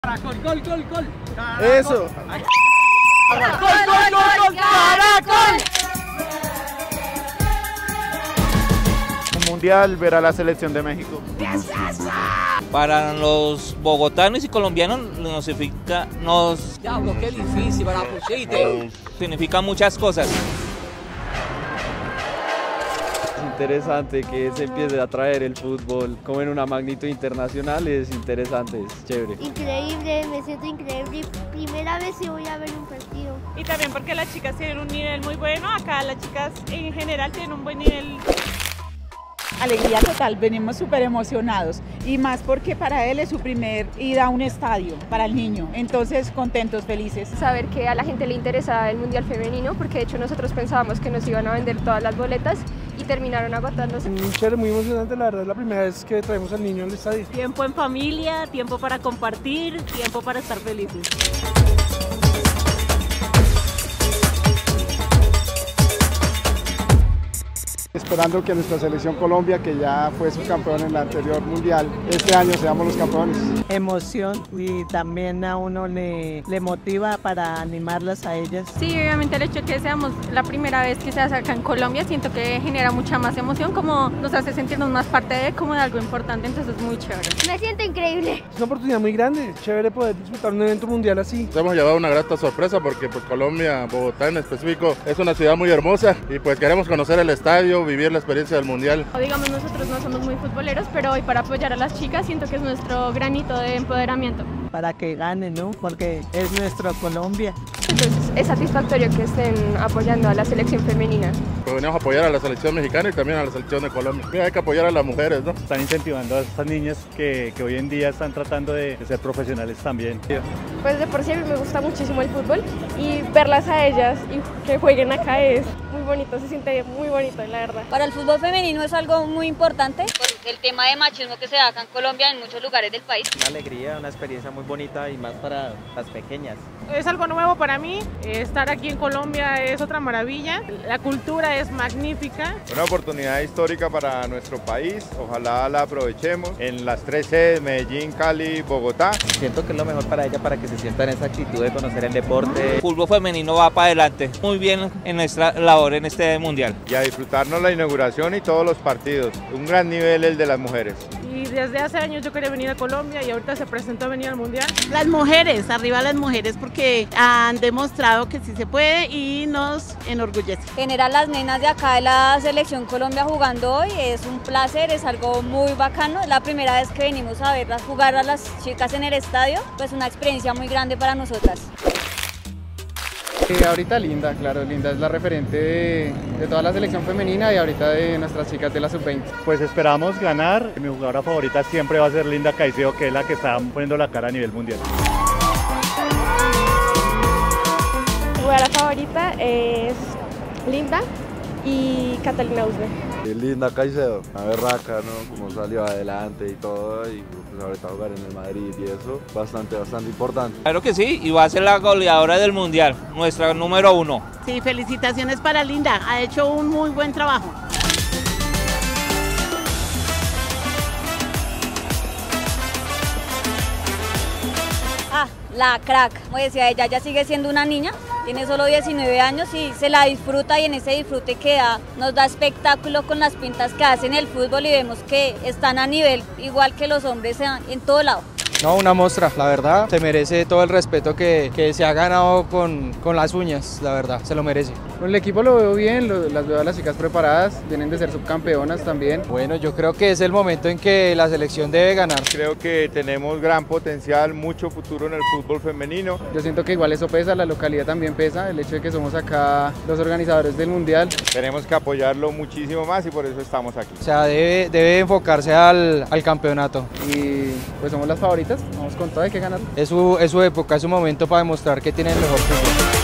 Caracol, gol, gol, gol. Caracol. Eso. Caracol, gol, gol, gol, Caracol. Un mundial, ver a la selección de México. Para los bogotanos y colombianos Diablo, qué difícil, para pusiste. significa muchas cosas. Interesante que se empiece a traer el fútbol como en una magnitud internacional, es interesante, es chévere. Increíble, me siento increíble. Primera vez que voy a ver un partido. Y también porque las chicas tienen un nivel muy bueno, acá las chicas en general tienen un buen nivel. Alegría total, venimos súper emocionados y más porque para él es su primer ida a un estadio, para el niño, entonces contentos, felices. Saber que a la gente le interesa el Mundial Femenino, porque de hecho nosotros pensábamos que nos iban a vender todas las boletas y terminaron agotándose. Muy emocionante, la verdad es la primera vez que traemos al niño al estadio. Tiempo en familia, tiempo para compartir, tiempo para estar felices. Esperando que nuestra selección Colombia, que ya fue subcampeón en la anterior mundial, este año seamos los campeones. Emoción y también a uno le motiva para animarlas a ellas. Sí, obviamente el hecho de que seamos la primera vez que se hace acá en Colombia, siento que genera mucha más emoción, como nos hace sentirnos más parte de como de algo importante, entonces es muy chévere. Me siento increíble. Es una oportunidad muy grande, chévere poder disfrutar un evento mundial así. Nos hemos llevado una grata sorpresa porque pues Colombia, Bogotá en específico, es una ciudad muy hermosa y pues queremos conocer el estadio, vivir la experiencia del mundial. Digamos, nosotros no somos muy futboleros, pero hoy para apoyar a las chicas siento que es nuestro granito de empoderamiento. Para que ganen, ¿no? Porque es nuestro Colombia. Entonces es satisfactorio que estén apoyando a la selección femenina. Pues venimos a apoyar a la selección mexicana y también a la selección de Colombia. Mira, hay que apoyar a las mujeres, ¿no? Están incentivando a estas niñas que hoy en día están tratando de ser profesionales también. Pues de por sí me gusta muchísimo el fútbol y verlas a ellas y que jueguen acá es muy bonito, se siente muy bonito, la verdad. Para el fútbol femenino es algo muy importante por el tema de machismo que se da acá en Colombia en muchos lugares del país. Una alegría, una experiencia muy bonita y más para las pequeñas. Es algo nuevo para mí, estar aquí en Colombia es otra maravilla, la cultura es magnífica. Una oportunidad histórica para nuestro país, ojalá la aprovechemos en las 3 sedes, Medellín, Cali, Bogotá. Siento que es lo mejor para ella, para que se sienta en esa actitud de conocer el deporte. El fútbol femenino va para adelante, muy bien en nuestra labor en este mundial. Y a disfrutarnos la inauguración y todos los partidos, un gran nivel el de las mujeres. Y desde hace años yo quería venir a Colombia y ahorita se presentó venir al mundial. Las mujeres, arriba las mujeres porque han demostrado que sí se puede y nos enorgullece. Tener a las nenas de acá de la selección Colombia jugando hoy es un placer, es algo muy bacano. Es la primera vez que venimos a verlas jugar a las chicas en el estadio, pues una experiencia muy grande para nosotras. Ahorita Linda, claro, Linda es la referente de toda la selección femenina y ahorita de nuestras chicas de la sub-20. Pues esperamos ganar. Mi jugadora favorita siempre va a ser Linda Caicedo, que es la que está poniendo la cara a nivel mundial. Mi jugadora favorita es Linda y Catalina Usme. Linda Caicedo, una berraca, ¿no? Como salió adelante y todo, y pues ahorita jugar en el Madrid y eso, bastante importante. Claro que sí, y va a ser la goleadora del mundial, nuestra número 1. Sí, felicitaciones para Linda, ha hecho un muy buen trabajo. La crack, como decía ella, ya sigue siendo una niña, tiene solo 19 años y se la disfruta y en ese disfrute que da, nos da espectáculo con las pintas que hacen el fútbol y vemos que están a nivel igual que los hombres en todo lado. No, una muestra, la verdad, se merece todo el respeto que se ha ganado con las uñas, la verdad, se lo merece. El equipo lo veo bien, las veo a las chicas preparadas, vienen de ser subcampeonas también. Bueno, yo creo que es el momento en que la selección debe ganar. Creo que tenemos gran potencial, mucho futuro en el fútbol femenino. Yo siento que igual eso pesa, la localidad también pesa, el hecho de que somos acá los organizadores del mundial. Tenemos que apoyarlo muchísimo más y por eso estamos aquí. O sea, debe enfocarse al campeonato. Y pues somos las favoritas, vamos con todo, hay que ganar. Es su época, es su momento para demostrar que tienen el mejor fútbol.